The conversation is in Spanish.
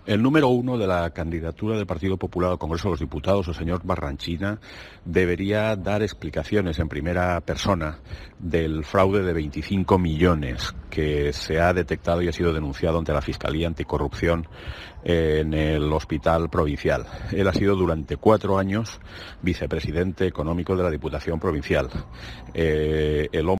El número uno de la candidatura del Partido Popular al Congreso de los Diputados, el señor Barranchina, debería dar explicaciones en primera persona del fraude de 25 millones que se ha detectado y ha sido denunciado ante la Fiscalía Anticorrupción en el Hospital Provincial. Él ha sido durante 4 años vicepresidente económico de la Diputación Provincial. El